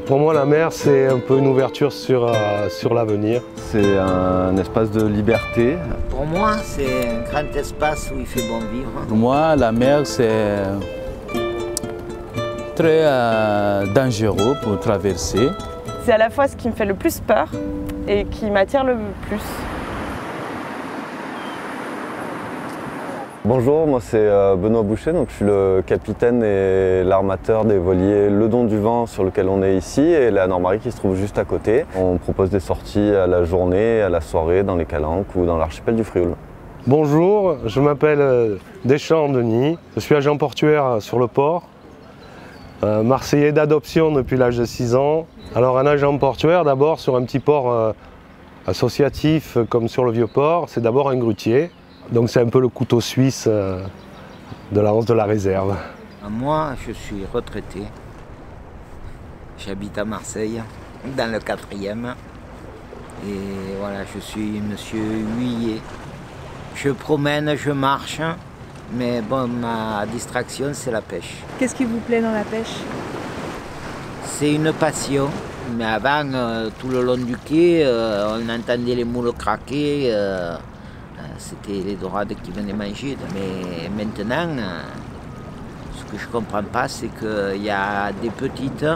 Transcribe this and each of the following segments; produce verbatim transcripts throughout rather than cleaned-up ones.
Pour moi, la mer, c'est un peu une ouverture sur, euh, sur l'avenir. C'est un espace de liberté. Pour moi, c'est un grand espace où il fait bon vivre. Pour moi, la mer, c'est très euh, dangereux pour traverser. C'est à la fois ce qui me fait le plus peur et qui m'attire le plus. Bonjour, moi c'est Benoît Boucher, donc je suis le capitaine et l'armateur des voiliers Le Don du Vent sur lequel on est ici et la Nord-Marie qui se trouve juste à côté. On propose des sorties à la journée, à la soirée, dans les Calanques ou dans l'archipel du Frioul. Bonjour, je m'appelle Deschamps Denis, je suis agent portuaire sur le port, euh, marseillais d'adoption depuis l'âge de six ans. Alors un agent portuaire d'abord sur un petit port euh, associatif comme sur le Vieux-Port, c'est d'abord un grutier. Donc c'est un peu le couteau suisse euh, de la hausse de la réserve. Moi, je suis retraité. J'habite à Marseille, dans le quatrième. Et voilà, je suis monsieur huillier. Je promène, je marche, mais bon, ma distraction, c'est la pêche. Qu'est-ce qui vous plaît dans la pêche? C'est une passion. Mais avant, euh, tout le long du quai, euh, on entendait les moules craquer. Euh, C'était les dorades qui venaient manger. Mais maintenant, ce que je ne comprends pas, c'est qu'il y a des petites,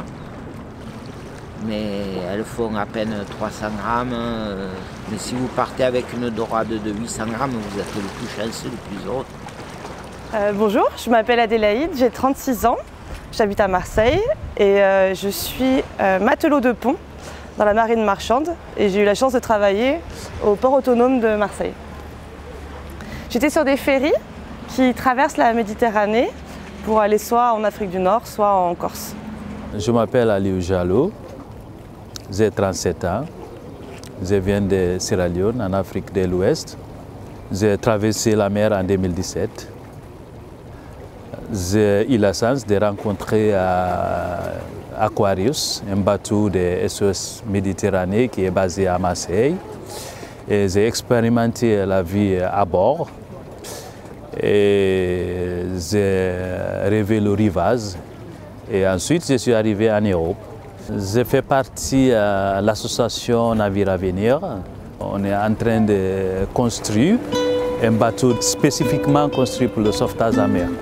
mais elles font à peine trois cents grammes. Mais si vous partez avec une dorade de huit cents grammes, vous êtes le plus chanceux, le plus heureux. Euh, bonjour, je m'appelle Adélaïde, j'ai trente-six ans, j'habite à Marseille et euh, je suis euh, matelot de pont dans la marine marchande et j'ai eu la chance de travailler au port autonome de Marseille. J'étais sur des ferries qui traversent la Méditerranée pour aller soit en Afrique du Nord, soit en Corse. Je m'appelle Aliou Jallo, j'ai trente-sept ans, je viens de Sierra Leone, en Afrique de l'Ouest. J'ai traversé la mer en deux mille dix-sept. J'ai eu la chance de rencontrer euh, Aquarius, un bateau de S O S Méditerranée qui est basé à Marseille. Et j'ai expérimenté la vie à bord et j'ai rêvé le rivage. Et ensuite, je suis arrivé en Europe. J'ai fait partie de l'association Navire Avenir. On est en train de construire un bateau spécifiquement construit pour le sauvetage en mer.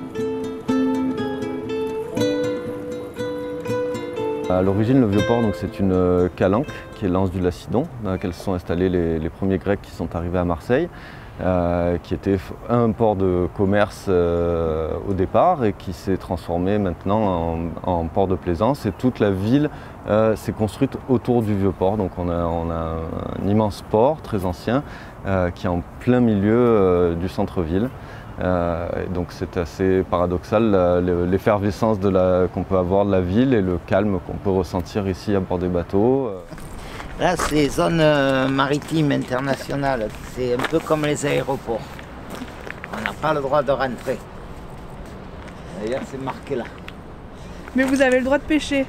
À l'origine, le Vieux-Port, c'est une calanque qui est l'anse du Lacidon, dans laquelle se sont installés les, les premiers Grecs qui sont arrivés à Marseille, euh, qui était un port de commerce euh, au départ et qui s'est transformé maintenant en, en port de plaisance. Et toute la ville euh, s'est construite autour du Vieux-Port. Donc on a, on a un immense port très ancien euh, qui est en plein milieu euh, du centre-ville. Euh, donc c'est assez paradoxal l'effervescence qu'on peut avoir de la ville et le calme qu'on peut ressentir ici à bord des bateaux. Là, c'est zone maritime internationale. C'est un peu comme les aéroports. On n'a pas le droit de rentrer. D'ailleurs, c'est marqué là. Mais vous avez le droit de pêcher.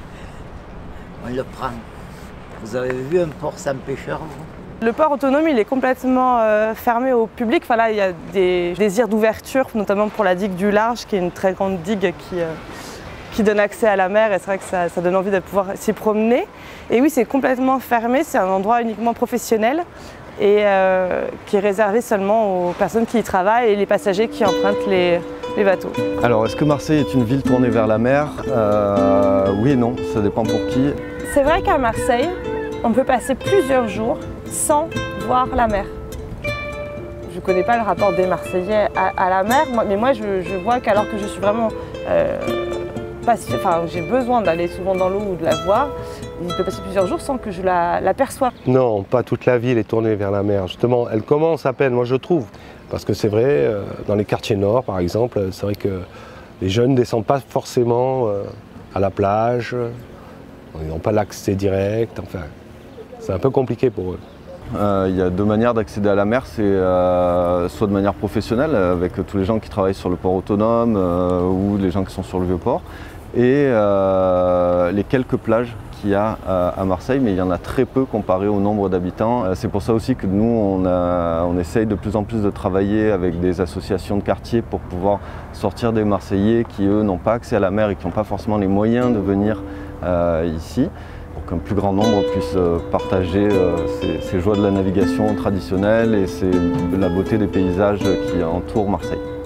On le prend. Vous avez vu un port sans pêcheur, vous ? Le port autonome, il est complètement euh, fermé au public. Enfin, là, il y a des désirs d'ouverture, notamment pour la digue du Large, qui est une très grande digue qui, euh, qui donne accès à la mer. Et c'est vrai que ça, ça donne envie de pouvoir s'y promener. Et oui, c'est complètement fermé. C'est un endroit uniquement professionnel et euh, qui est réservé seulement aux personnes qui y travaillent et les passagers qui empruntent les, les bateaux. Alors, est-ce que Marseille est une ville tournée vers la mer? euh, Oui et non, ça dépend pour qui. C'est vrai qu'à Marseille, on peut passer plusieurs jours sans voir la mer. Je ne connais pas le rapport des Marseillais à, à la mer, mais moi je, je vois qu'alors que je suis vraiment euh, pas, enfin, j'ai besoin d'aller souvent dans l'eau ou de la voir, il peut passer plusieurs jours sans que je la, la perçoive. Non, pas toute la ville est tournée vers la mer. Justement, elle commence à peine, moi je trouve. Parce que c'est vrai, euh, dans les quartiers nord par exemple, c'est vrai que les jeunes ne descendent pas forcément euh, à la plage, ils n'ont pas l'accès direct, enfin, c'est un peu compliqué pour eux. Euh, il y a deux manières d'accéder à la mer, c'est euh, soit de manière professionnelle avec tous les gens qui travaillent sur le port autonome euh, ou les gens qui sont sur le Vieux-Port et euh, les quelques plages qu'il y a à Marseille, mais il y en a très peu comparé au nombre d'habitants. C'est pour ça aussi que nous, on, a, on essaye de plus en plus de travailler avec des associations de quartier pour pouvoir sortir des Marseillais qui, eux, n'ont pas accès à la mer et qui n'ont pas forcément les moyens de venir euh, ici, pour qu'un plus grand nombre puisse partager euh, ces, ces joies de la navigation traditionnelle et ces, la beauté des paysages qui entourent Marseille.